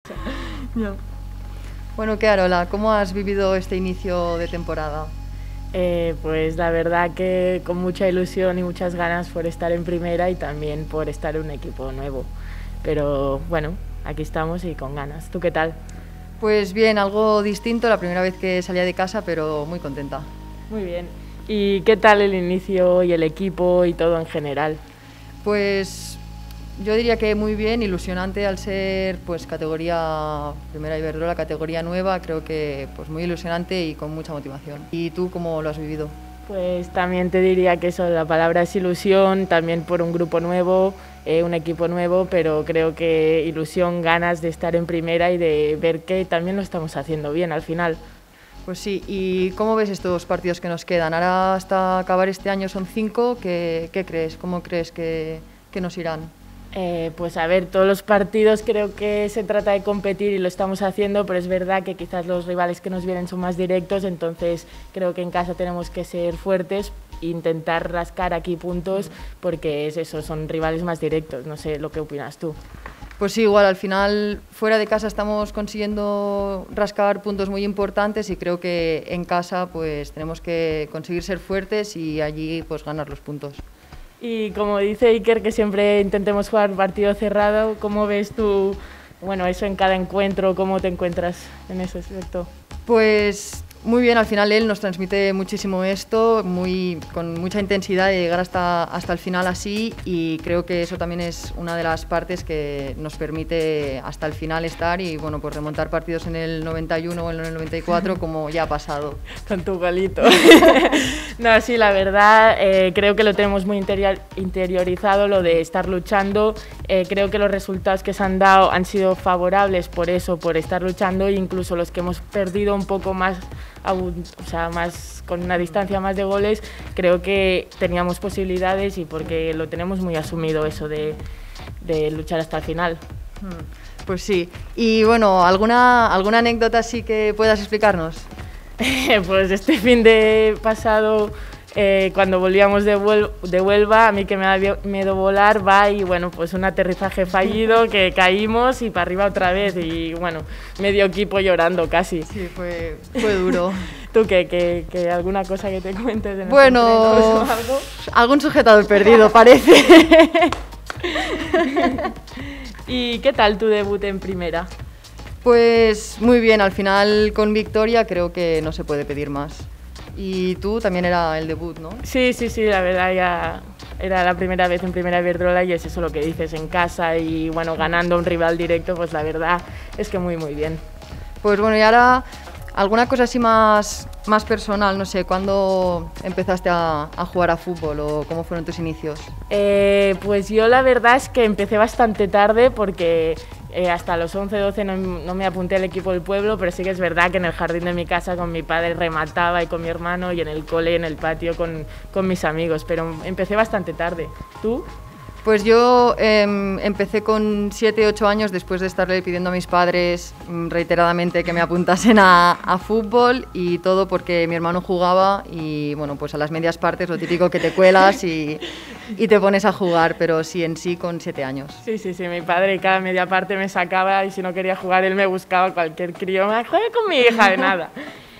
Ya. Bueno, Carola, ¿cómo has vivido este inicio de temporada? Pues la verdad que con mucha ilusión y muchas ganas por estar en primera y también por estar en un equipo nuevo. Pero bueno, aquí estamos y con ganas. ¿Tú qué tal? Pues bien, algo distinto, la primera vez que salía de casa, pero muy contenta. Muy bien. ¿Y qué tal el inicio y el equipo y todo en general? Pues yo diría que muy bien, ilusionante al ser pues categoría Primera Iberdrola, categoría nueva, creo que pues muy ilusionante y con mucha motivación. ¿Y tú cómo lo has vivido? Pues también te diría que eso, la palabra es ilusión, también por un grupo nuevo, un equipo nuevo, pero creo que ilusión, ganas de estar en primera y de ver que también lo estamos haciendo bien al final. Pues sí, ¿y cómo ves estos partidos que nos quedan? Ahora hasta acabar este año son 5, ¿qué crees? ¿Cómo crees que nos irán? Pues a ver, todos los partidos creo que se trata de competir y lo estamos haciendo, pero es verdad que quizás los rivales que nos vienen son más directos, entonces creo que en casa tenemos que ser fuertes e intentar rascar aquí puntos porque es eso, son rivales más directos, no sé lo que opinas tú. Pues sí, igual al final fuera de casa estamos consiguiendo rascar puntos muy importantes y creo que en casa pues tenemos que conseguir ser fuertes y allí pues ganar los puntos. Y como dice Iker, que siempre intentemos jugar partido cerrado, ¿cómo ves tú, bueno, eso en cada encuentro? ¿Cómo te encuentras en ese aspecto? Pues muy bien, al final él nos transmite muchísimo esto, con mucha intensidad de llegar hasta el final así y creo que eso también es una de las partes que nos permite hasta el final estar y bueno, pues remontar partidos en el 91 o en el 94 como ya ha pasado. Con tu golito. No, sí, la verdad, creo que lo tenemos muy interiorizado, lo de estar luchando. Creo que los resultados que se han dado han sido favorables por eso, por estar luchando, e incluso los que hemos perdido un poco más, o sea, más con una distancia más de goles, creo que teníamos posibilidades y porque lo tenemos muy asumido eso de luchar hasta el final. Pues sí. Y bueno, ¿alguna anécdota así que puedas explicarnos? Pues este fin de pasado, cuando volvíamos de Huelva, a mí que me da miedo volar, va y bueno, pues un aterrizaje fallido, que caímos y para arriba otra vez y bueno, medio equipo llorando casi. Sí, fue duro. ¿Tú qué alguna cosa que te cuentes? Bueno, algún sujetador perdido parece. ¿Y qué tal tu debut en primera? Pues muy bien, al final con victoria creo que no se puede pedir más. Y tú también era el debut, ¿no? Sí, la verdad ya era la primera vez en Primera Iberdrola y es eso lo que dices, en casa y bueno, ganando a un rival directo, pues la verdad es que muy bien. Pues bueno, y ahora alguna cosa así más personal, no sé, ¿cuándo empezaste a jugar a fútbol o cómo fueron tus inicios? Pues yo la verdad es que empecé bastante tarde porque hasta los 11, 12 no me apunté al equipo del pueblo, pero sí que es verdad que en el jardín de mi casa con mi padre remataba y con mi hermano y en el cole, en el patio con mis amigos, pero empecé bastante tarde. ¿Tú? Pues yo empecé con 7, 8 años después de estarle pidiendo a mis padres reiteradamente que me apuntasen a fútbol y todo porque mi hermano jugaba y bueno, pues a las medias partes lo típico que te cuelas y te pones a jugar, pero sí en sí con 7 años. Sí, mi padre cada media parte me sacaba y si no quería jugar él me buscaba cualquier crío, juega con mi hija, de nada.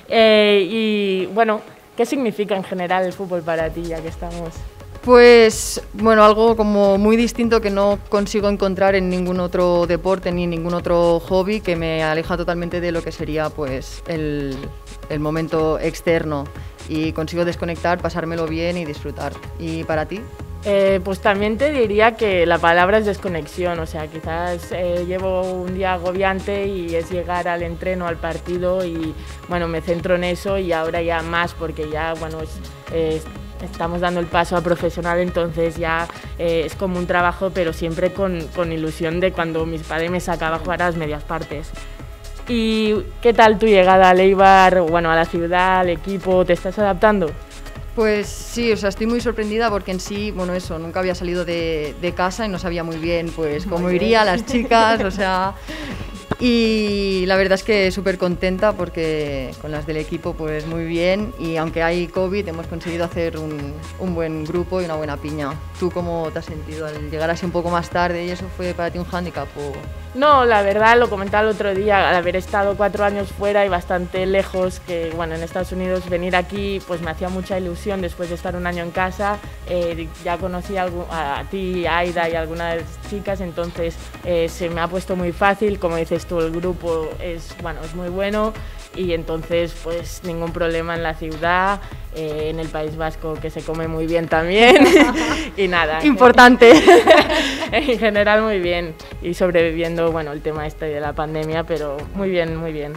Y bueno, ¿qué significa en general el fútbol para ti ya que estamos...? Pues bueno, algo como muy distinto que no consigo encontrar en ningún otro deporte ni ningún otro hobby, que me aleja totalmente de lo que sería pues el momento externo y consigo desconectar, pasármelo bien y disfrutar. ¿Y para ti? Pues también te diría que la palabra es desconexión, o sea, quizás llevo un día agobiante y es llegar al entreno, al partido y bueno, me centro en eso y ahora ya más porque ya, bueno, estamos dando el paso a profesional, entonces ya es como un trabajo, pero siempre con ilusión de cuando mis padres me sacaba a jugar a las medias partes. ¿Y qué tal tu llegada al Eibar, bueno, a la ciudad, al equipo? ¿Te estás adaptando? Pues sí, o sea, estoy muy sorprendida porque en sí, bueno, eso, nunca había salido de casa y no sabía muy bien pues cómo iría las chicas, o sea, Y la verdad es que súper contenta porque con las del equipo pues muy bien, y aunque hay COVID hemos conseguido hacer un buen grupo y una buena piña. ¿Tú cómo te has sentido al llegar así un poco más tarde y eso fue para ti un hándicap? No, la verdad, lo comentaba el otro día, al haber estado 4 años fuera y bastante lejos, que bueno, en Estados Unidos venir aquí pues me hacía mucha ilusión después de estar un año en casa. Ya conocí a ti, a Aida y a algunas chicas, entonces se me ha puesto muy fácil. Como dices tú, el grupo es muy bueno, y entonces pues ningún problema en la ciudad, en el País Vasco, que se come muy bien también. Y nada, importante. En general muy bien, y sobreviviendo el tema de la pandemia, pero muy bien, muy bien.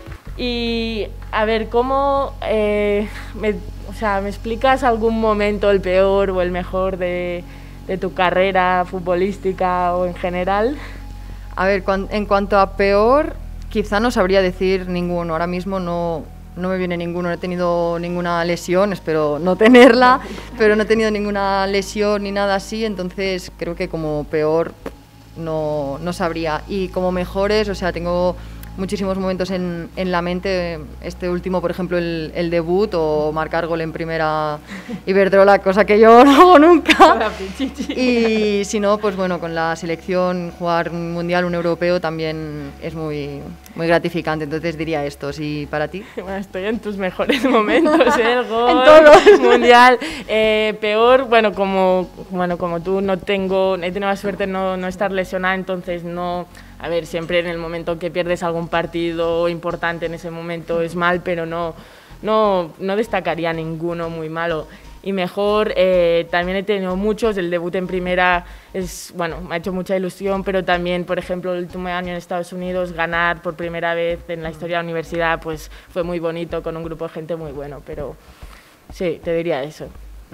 Y a ver, ¿cómo me explicas algún momento, el peor o el mejor de tu carrera futbolística o en general? A ver, en cuanto a peor, quizá no sabría decir ninguno. Ahora mismo no me viene ninguno. No he tenido ninguna lesión, espero no tenerla, pero no he tenido ninguna lesión ni nada así, entonces creo que como peor no sabría. Y como mejores, tengo muchísimos momentos en la mente. Este último, por ejemplo, el debut o marcar gol en primera Iberdrola, cosa que yo no hago nunca. Y si no, pues con la selección, jugar un mundial, un europeo también es muy, muy gratificante. Entonces diría esto. ¿Y para ti? Estoy en tus mejores momentos, el gol, en todos. Mundial. Peor, como tú, he tenido la suerte de no estar lesionada, entonces no. A ver, siempre en el momento que pierdes algún partido importante, en ese momento es mal, pero no destacaría ninguno muy malo. Y mejor, también he tenido muchos. El debut en primera me ha hecho mucha ilusión, pero también, por ejemplo, el último año en Estados Unidos, ganar por primera vez en la historia de la universidad, pues fue muy bonito, con un grupo de gente muy bueno, pero sí, te diría eso.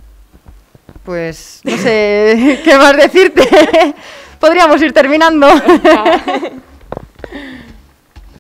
Pues no sé qué más decirte. Podríamos ir terminando.